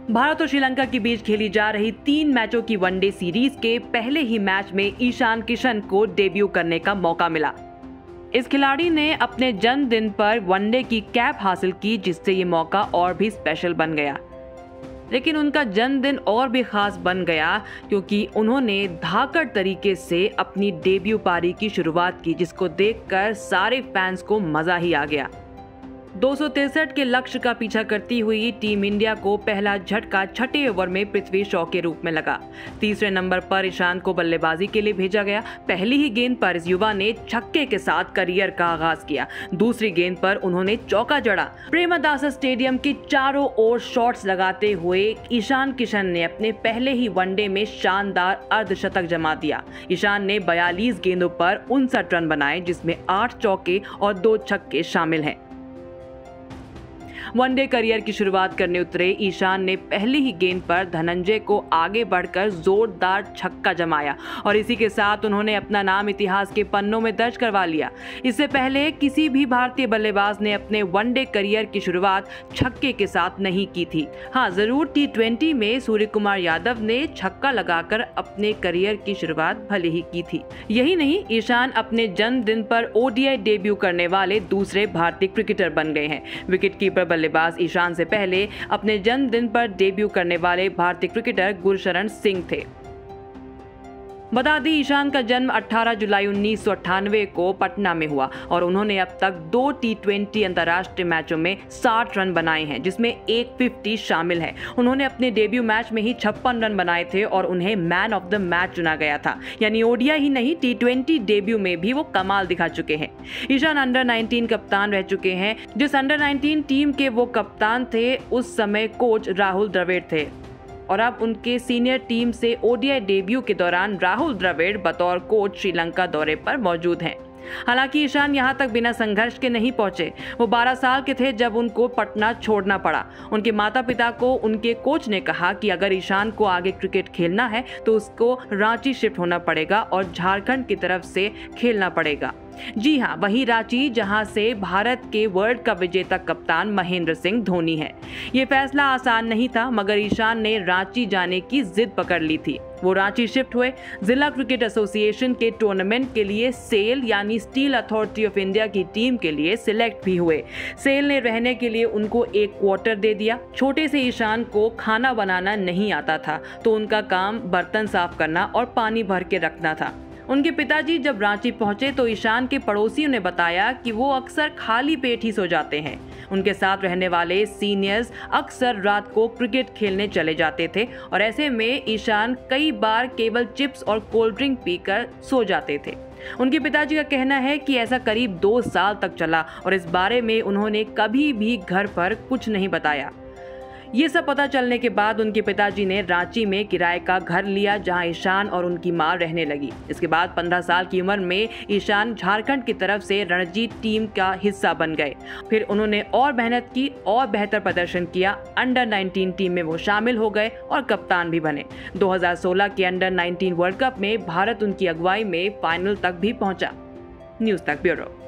भारत और श्रीलंका के बीच खेली जा रही 3 मैचों की वनडे सीरीज के पहले ही मैच में ईशान किशन को डेब्यू करने का मौका मिला। इस खिलाड़ी ने अपने जन्मदिन पर वनडे की कैप हासिल की, जिससे ये मौका और भी स्पेशल बन गया। लेकिन उनका जन्मदिन और भी खास बन गया क्योंकि उन्होंने धाकड़ तरीके से अपनी डेब्यू पारी की शुरुआत की, जिसको देखकर सारे फैंस को मजा ही आ गया। 263 के लक्ष्य का पीछा करती हुई टीम इंडिया को पहला झटका छठे ओवर में पृथ्वी शॉ के रूप में लगा। तीसरे नंबर पर ईशान को बल्लेबाजी के लिए भेजा गया। पहली ही गेंद पर इस युवा ने छक्के के साथ करियर का आगाज किया। दूसरी गेंद पर उन्होंने चौका जड़ा। प्रेमदासा स्टेडियम के चारों ओर शॉट्स लगाते हुए ईशान किशन ने अपने पहले ही वनडे में शानदार अर्धशतक जमा दिया। ईशान ने 42 गेंदों पर 59 रन बनाए, जिसमें 8 चौके और 2 छक्के शामिल हैं। वनडे करियर की शुरुआत करने उतरे ईशान ने पहली ही गेंद पर धनंजय को आगे बढ़कर जोरदार छक्का जमाया और इसी के साथ उन्होंने अपना नाम इतिहास के पन्नों में दर्ज करवा लिया। इससे पहले किसी भी भारतीय बल्लेबाज ने अपने वनडे करियर की शुरुआत छक्के के साथ नहीं की थी। हाँ, जरूर T20 में सूर्य कुमार यादव ने छक्का लगाकर अपने करियर की शुरुआत भले ही की थी। यही नहीं, ईशान अपने जन्मदिन पर ODI डेब्यू करने वाले दूसरे भारतीय क्रिकेटर बन गए हैं। विकेटकीपर बल्लेबाज ईशान से पहले अपने जन्मदिन पर डेब्यू करने वाले भारतीय क्रिकेटर गुरशरण सिंह थे। बता दें, ईशान का जन्म 18 जुलाई 1998 को पटना में हुआ और उन्होंने अब तक 2 T20 अंतर्राष्ट्रीय मैचों में 60 रन बनाए हैं, जिसमें एक 50 शामिल है। उन्होंने अपने डेब्यू मैच में ही 56 रन बनाए थे और उन्हें मैन ऑफ द मैच चुना गया था। यानी ODI ही नहीं, T20 डेब्यू में भी वो कमाल दिखा चुके हैं। ईशान अंडर 19 कप्तान रह चुके हैं। जिस अंडर 19 टीम के वो कप्तान थे, उस समय कोच राहुल द्रविड़ थे और अब उनके सीनियर टीम से ODI डेब्यू के दौरान राहुल द्रविड़ बतौर कोच श्रीलंका दौरे पर मौजूद हैं। हालांकि ईशान यहां तक बिना संघर्ष के नहीं पहुंचे। वो 12 साल के थे जब उनको पटना छोड़ना पड़ा। उनके माता पिता को उनके कोच ने कहा कि अगर ईशान को आगे क्रिकेट खेलना है तो उसको रांची शिफ्ट होना पड़ेगा और झारखंड की तरफ से खेलना पड़ेगा। जी हाँ, वही रांची जहां से भारत के वर्ल्ड कप विजेता कप्तान महेंद्र सिंह धोनी है। ये फैसला आसान नहीं था, मगर ईशान ने रांची जाने की जिद पकड़ ली थी। वो रांची शिफ्ट हुए। जिला क्रिकेट एसोसिएशन के टूर्नामेंट के लिए सेल यानी स्टील अथॉरिटी ऑफ इंडिया की टीम के लिए सिलेक्ट भी हुए। सेल ने रहने के लिए उनको एक क्वार्टर दे दिया। छोटे से ईशान को खाना बनाना नहीं आता था, तो उनका काम बर्तन साफ करना और पानी भर के रखना था। उनके पिताजी जब रांची पहुंचे तो ईशान के पड़ोसियों ने बताया कि वो अक्सर खाली पेट ही सो जाते हैं। उनके साथ रहने वाले सीनियर्स अक्सर रात को क्रिकेट खेलने चले जाते थे और ऐसे में ईशान कई बार केवल चिप्स और कोल्ड ड्रिंक पीकर सो जाते थे। उनके पिताजी का कहना है कि ऐसा करीब 2 साल तक चला और इस बारे में उन्होंने कभी भी घर पर कुछ नहीं बताया। ये सब पता चलने के बाद उनके पिताजी ने रांची में किराए का घर लिया, जहां ईशान और उनकी मां रहने लगी। इसके बाद 15 साल की उम्र में ईशान झारखंड की तरफ से रणजी टीम का हिस्सा बन गए। फिर उन्होंने और मेहनत की और बेहतर प्रदर्शन किया। अंडर 19 टीम में वो शामिल हो गए और कप्तान भी बने। 2016 के अंडर 19 वर्ल्ड कप में भारत उनकी अगुवाई में फाइनल तक भी पहुंचा। न्यूज़ तक ब्यूरो।